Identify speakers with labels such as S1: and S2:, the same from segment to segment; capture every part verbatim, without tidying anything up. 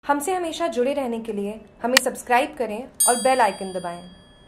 S1: हमसे हमेशा जुड़े रहने के लिए हमें सब्सक्राइब करें और बेल आइकन दबाएं।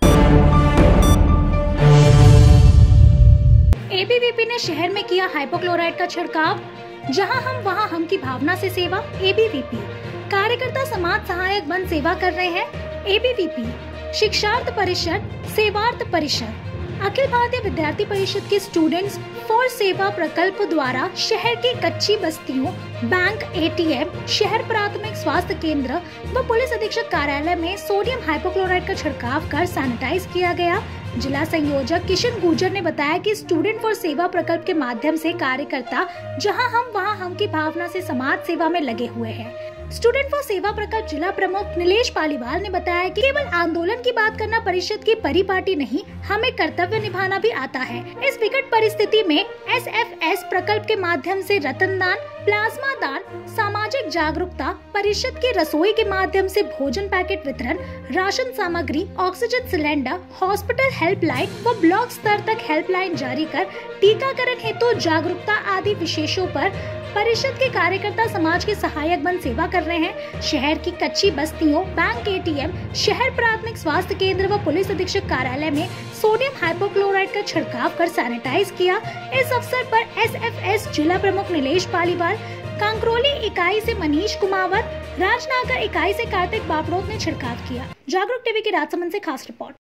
S2: ए बी वी पी ने शहर में किया हाइपोक्लोराइड का छिड़काव। जहां हम वहां हम की भावना से सेवा। ए बी वी पी कार्यकर्ता समाज सहायक बन सेवा कर रहे हैं। ए बी वी पी शिक्षार्थ परिषद, सेवार्थ परिषद, अखिल भारतीय विद्यार्थी परिषद के स्टूडेंट्स फॉर सेवा प्रकल्प द्वारा शहर की कच्ची बस्तियों, बैंक, ए टी एम, शहर प्राथमिक स्वास्थ्य केंद्र व पुलिस अधीक्षक कार्यालय में सोडियम हाइपोक्लोराइड का छिड़काव कर सैनिटाइज किया गया। जिला संयोजक किशन गुर्जर ने बताया कि स्टूडेंट फॉर सेवा प्रकल्प के माध्यम से कार्यकर्ता जहां हम वहां हम की भावना से समाज सेवा में लगे हुए हैं। स्टूडेंट फॉर सेवा प्रकल्प जिला प्रमुख नीलेश पालीवाल ने बताया कि केवल आंदोलन की बात करना परिषद की परिपाटी नहीं, हमें कर्तव्य निभाना भी आता है। इस विकट परिस्थिति में एस एफ एस प्रकल्प के माध्यम से रक्तदान, प्लाज्मा दान, सामाजिक जागरूकता, परिषद की रसोई के माध्यम से भोजन पैकेट वितरण, राशन सामग्री, ऑक्सीजन सिलेंडर, हॉस्पिटल हेल्पलाइन व ब्लॉक स्तर तक हेल्पलाइन जारी कर टीकाकरण हेतु जागरूकता आदि विशेषों पर परिषद के कार्यकर्ता समाज के सहायक बन सेवा कर रहे हैं। शहर की कच्ची बस्तियों, बैंक, ए टी एम, शहर प्राथमिक स्वास्थ्य केंद्र व पुलिस अधीक्षक कार्यालय में सोडियम हाइपोक्लोराइड का छिड़काव कर सैनिटाइज किया। इस अवसर पर एस एफ एस जिला प्रमुख नीलेश पालीवाल, कांकरोली इकाई से मनीष कुमावत, राजनागर इकाई से कार्तिक बापड़ोत ने छिड़काव किया। जागरूक टीवी की राजसमंद से खास रिपोर्ट।